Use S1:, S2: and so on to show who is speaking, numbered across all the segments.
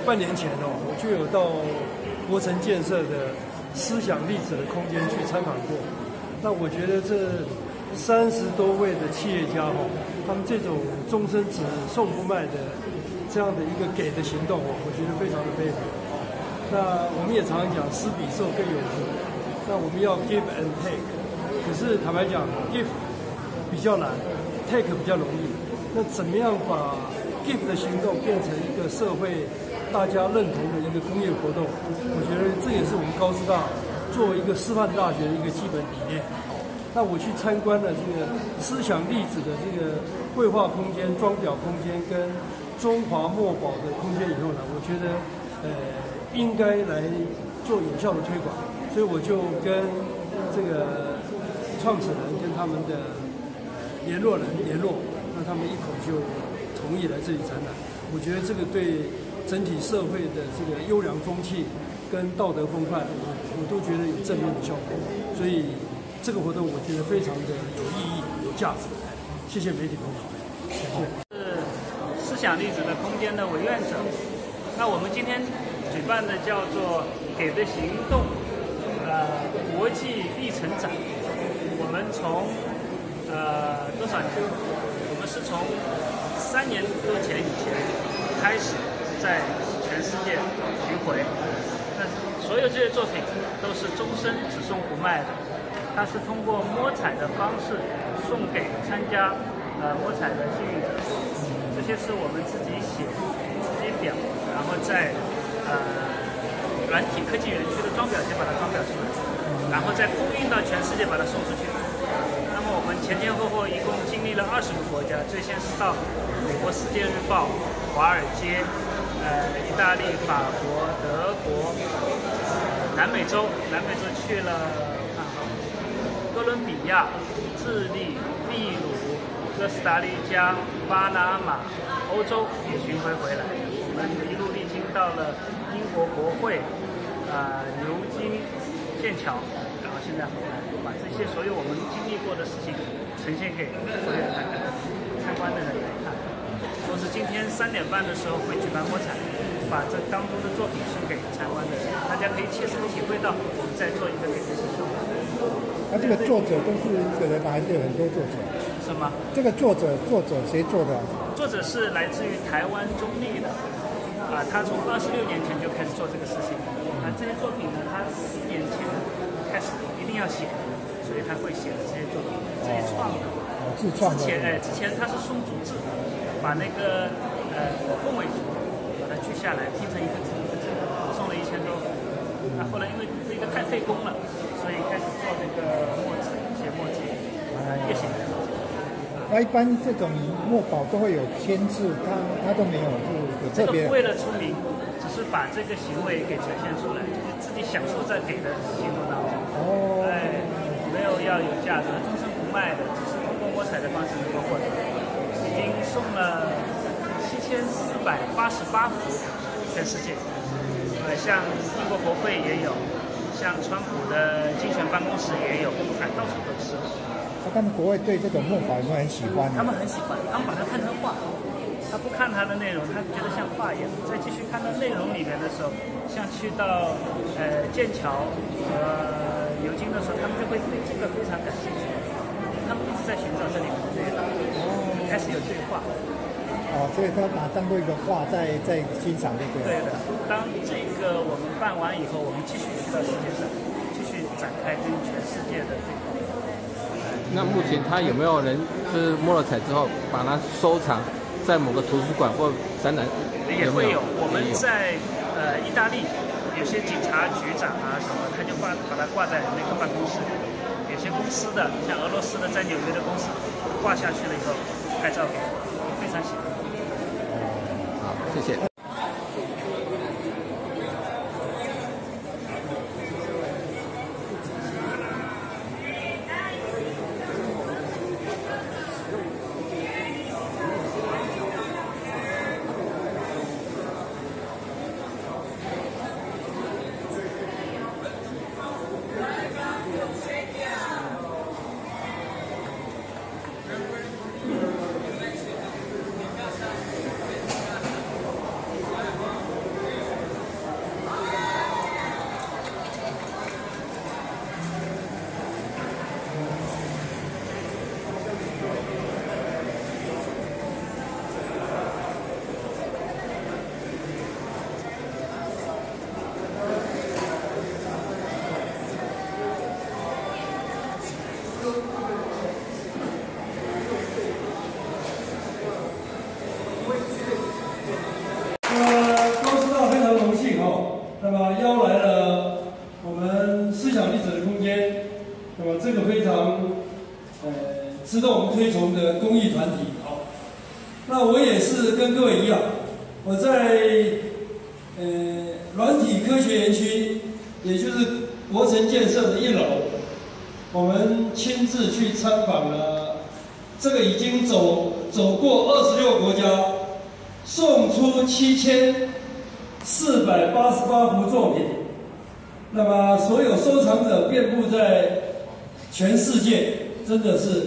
S1: 半年前我就有到国城建设的思想粒子的空间去参访过。那我觉得这30多位的企业家他们这种终身只送不卖的这样的一个给的行动我觉得非常的卑微。那我们也常常讲施比受更有福，那我们要 give and take， 可是坦白讲 give 比较难， take 比较容易。那怎么样把 give 的行动变成一个社会大家认同的一个公益活动？我觉得这也是我们高师大作为一个师范大学的一个基本理念。那我去参观了这个思想粒子的这个绘画空间、装裱空间跟中华墨宝的空间以后呢，我觉得应该来做有效的推广，所以我就跟这个创始人跟他们的联络人联络，那他们一口就同意来这里展览。我觉得这个对整体社会的这个优良风气跟道德风范，我都觉得有正面的效果。所以这个活动我觉得非常的有意义、有价值。谢谢媒体朋友，谢谢。
S2: 是思想粒子的空间的委员长。那我们今天举办的叫做“给的行动”国际历程展。我们从多少年？我们是从3年多前以前开始在全世界巡回。那所有这些作品都是终身只送不卖的。它是通过摸彩的方式送给参加摸彩的幸运者。这些是我们自己写、自己裱，然后在软体科技园区的装裱间把它装裱出来，然后再空运到全世界把它送出去。那么我们前前后后一共经历了20个国家，最先是到美国《世界日报》、华尔街、意大利、法国、德国、南美洲去了哥伦比亚、智利、秘鲁、哥斯达黎加、巴拿马，欧洲也巡回回来。我们一路历经到了英国国会、牛津、剑桥，然后现在回来，把这些所有我们经历过的事情呈现给所有参观的人来看。同时，今天3点半的时候会举办摸彩，把这当中的作品送给参观的人，大家可以切身体会到我们在做一个给的行动。
S3: 那这个作者都是一个人吗？还是有很多作者？
S2: 什么？
S3: 这个作者谁做的？
S2: 作者是来自于台湾中立的，他从26年前就开始做这个事情。这些作品呢，他4年前开始一定要写，所以他会写的这些作品，自己创的。
S3: 自创的。
S2: 之前他是松竹制，把那个凤尾竹把它锯下来拼成一个字一个字，送了1000多幅。那后来因为这个太费工了，所以开始做这个墨纸，写墨迹，越写越好。
S3: 那一般这种墨宝都会有签字，他都没有，是有特别。
S2: 为了出名，只是把这个行为给呈现出来，就是自己享受在给的行动当中。没有要有价值，终身不卖的，只是通过摸彩的方式能够获得。已经送了7488幅，全世界。像英国国会也有，像川普的竞选办公室也有，到处都是。
S3: 他们国外对这种墨宝有没有很喜欢？
S2: 他们很喜欢，他们把它看成画，他不看它的内容，他觉得像画一样。再继续看到内容里面的时候，像去到剑桥和牛津的时候，他们就会对这个非常感兴趣。他们一直在寻找这里面的内容，开始有对话。
S3: 所以他把它当做一个画在欣赏这个。
S2: 对的，当这个我们办完以后，我们继续去到世界上，继续展开跟全世界的对话。
S4: 那目前他有没有人就是摸了彩之后把它收藏在某个图书馆或展览？
S2: 也会有。我们在意大利有些警察局长什么，他就把它挂在那个办公室。有些公司的，像俄罗斯的在纽约的公司挂下去了以后拍照给我，非常喜欢。
S4: 好，谢谢。
S1: 常值得我们推崇的公益团体。好，那我也是跟各位一样，我在软体科学园区，也就是国城建设的1楼，我们亲自去参访了这个已经走过26国家，送出7488幅作品。那么所有收藏者遍布在全世界，真的是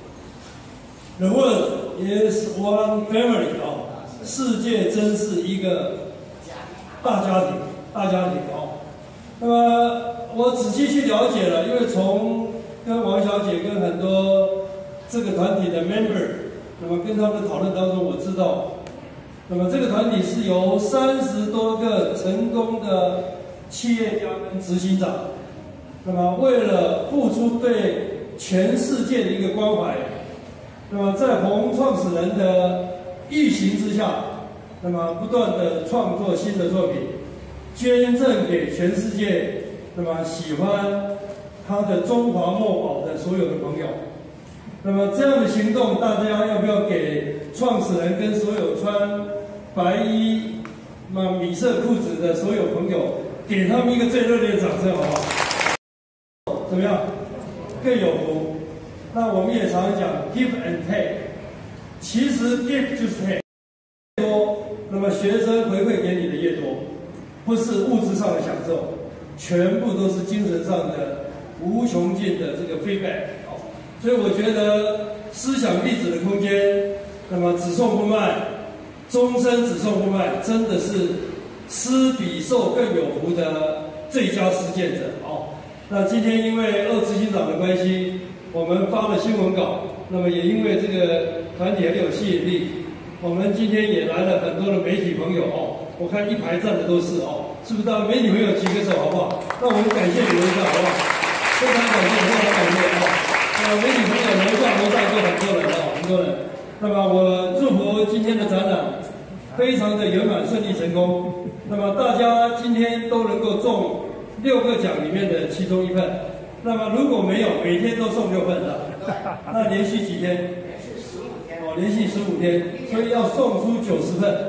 S1: The world is one family 啊，世界真是一个大家庭哦。那么我仔细去了解了，因为从跟王小姐跟很多这个团体的 member， 那么跟他们的讨论当中，我知道，那么这个团体是由30多个成功的企业家跟执行长，那么为了付出对全世界的一个关怀，那么在洪创始人的预行之下，那么不断的创作新的作品，捐赠给全世界那么喜欢他的中华墨宝的所有的朋友。那么这样的行动，大家要不要给创始人跟所有穿白衣、米色裤子的所有朋友，给他们一个最热烈的掌声，好不好？怎么样？更有福。那我们也常常讲 give and take， 其实 give 就是 take， 多，那么学生回馈给你的越多，不是物质上的享受，全部都是精神上的无穷尽的这个 feedback。所以我觉得思想粒子的空间，那么只送不卖，终身只送不卖，真的是施比受更有福的最佳实践者。那今天因为2执行长的关系，我们发了新闻稿，那么也因为这个团体很有吸引力，我们今天也来了很多的媒体朋友我看一排站的都是是不是？大家媒体朋友举个手好不好？那我们感谢你们一下好不好？非常感谢，非常感谢媒体朋友楼上就很多人很多人。那么我祝福今天的展览非常的圆满顺利成功。那么大家今天都能够中6个奖里面的其中1份。那么如果没有，每天都送6份的，那连续几天？连续15天，所以要送出90份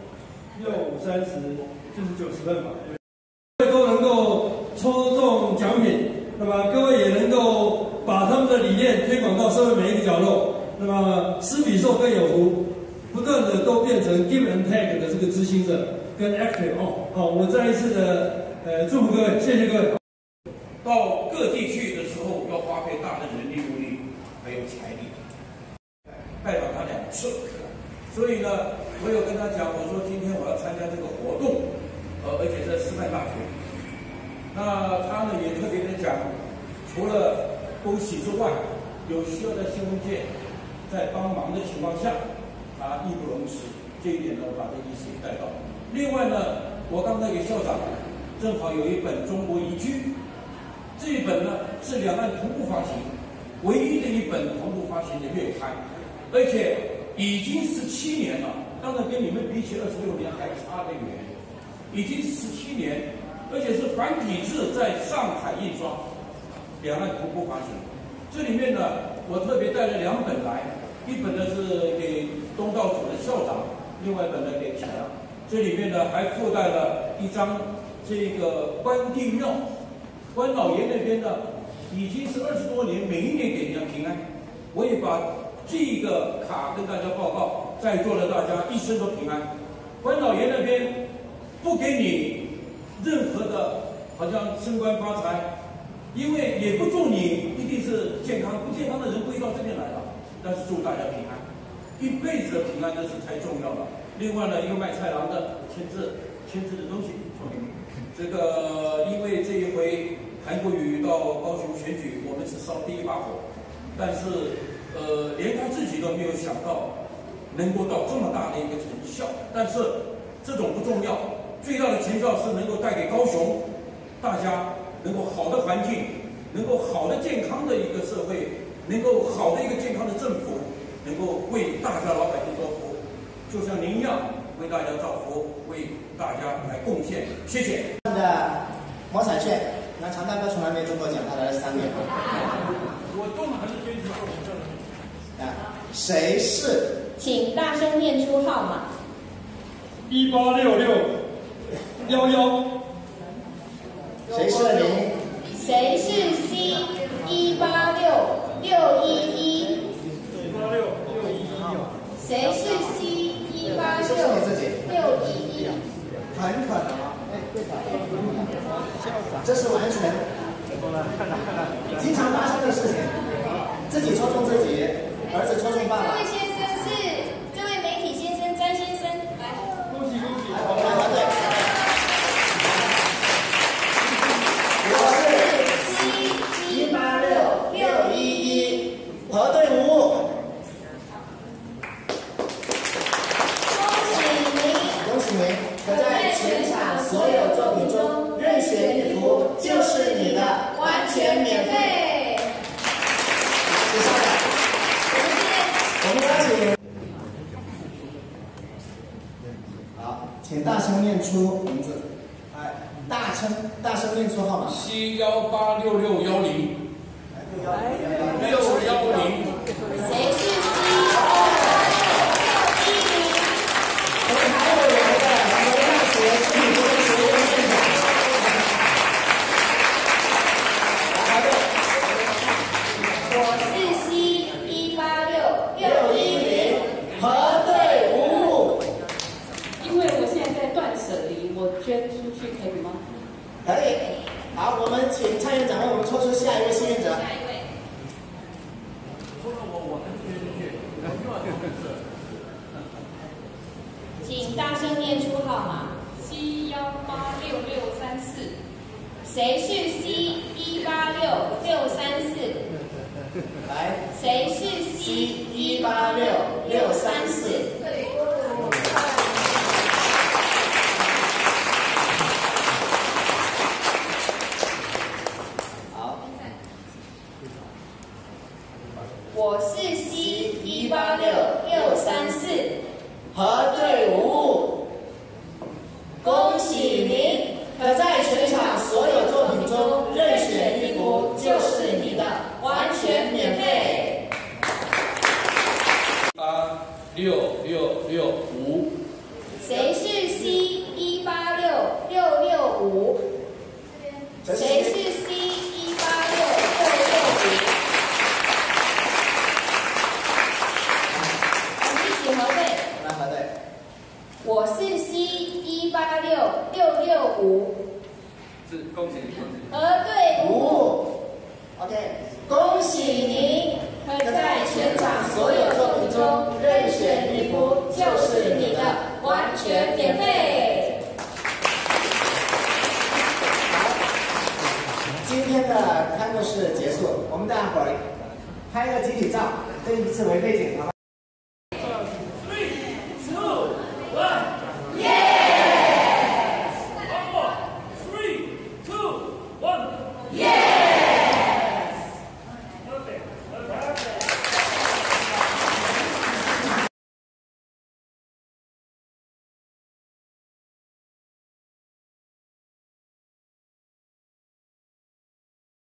S1: ，6、5、30就是90份嘛。各位都能够抽中奖品，那么各位也能够把他们的理念推广到社会每一个角落。那么施比受更有福，不断的都变成 give and take 的这个执行者跟 actor 好，我再一次的祝福各位，谢谢各位。
S5: 到各地去的时候，要花费大的人力物力，还有财力。拜访他2次，所以呢，我有跟他讲，我说今天我要参加这个活动，而且在师范大学。那他呢也特别的讲，除了恭喜之外，有需要在新闻界在帮忙的情况下，他义不容辞。这一点呢，我把这意思也带到。另外呢，我刚才给校长正好有一本《中国宜居》。这一本呢是两岸同步发行，唯一的一本同步发行的月刊，而且已经17年了。当然跟你们比起26年还差得远，已经17年，而且是繁体字在上海印刷，两岸同步发行。这里面呢，我特别带了2本来，一本呢是给东道主的校长，另外一本呢给启良。这里面呢还附带了一张这个关帝庙。关老爷那边呢，已经是20多年，每一年给人家平安。我也把这个卡跟大家报告，在座的大家一生都平安。关老爷那边不给你任何的，好像升官发财，因为也不祝你一定是健康，不健康的人不会到这边来了。但是祝大家平安，一辈子的平安，这是才重要的。另外呢，一个卖菜郎的签字的东西送给你。这个因为这一回韩国瑜到高雄选举，我们是烧第一把火，但是连他自己都没有想到能够到这么大的一个成效。但是这种不重要，最大的成效是能够带给高雄大家能够好的环境，能够好的健康的一个社会，能够好的一个健康的政府，能够为大家老百姓做服务，就像您一样为大家造福，为大家来贡献。谢谢。
S6: 的毛彩券，那常大哥从来没中过奖，他来了3年了。
S5: 我
S6: 谁是？
S7: 请大声念出号码。
S1: 186611。
S6: 谁是您？
S7: 谁是 C186611？谁是 C186611？
S6: 很可能，这是完全经常发生的事情。自己戳中自己，儿子戳中爸爸。
S7: 这位先生是这位媒体先生詹先生，来，
S1: 恭喜！
S6: 来，我们来团队。我是C186611，核对无误。恭喜您，可在全场所有作品中任选一幅就是你的，完全免费。接下来，我们邀请，好，请大声念出名字，大声念出号码。
S5: C186610。610。
S7: 谁是 C？
S6: 我们还有我们的大学视频播学院院长，来排队。
S7: 我是 C186611，
S6: 核对无误。
S8: 因为我现在在断舍离，我捐出去可以吗？
S6: 可以。好，我们请蔡院长为我们抽出下一位幸运者。
S7: 请大声念出号码。
S8: C186634。
S7: 谁是 C186634？
S6: 来，
S7: 谁是
S6: C186634。好，
S7: 我是 C186634，
S6: 核对无误。恭喜您，可在全场所有作品中任选一幅就是你的，完全免费。
S5: 8665。
S7: 谁是 C186665？谁是 C186665？我们一起核对。
S6: 来核对。
S7: 我是 C186665。
S4: 是恭喜你。
S7: 核对无误。
S6: OK， 恭喜您，可在全场所有作品中任选一幅就是你的，完全免费。今天的开幕式结束，我们大伙儿拍个集体照，跟一次为背景，好吗？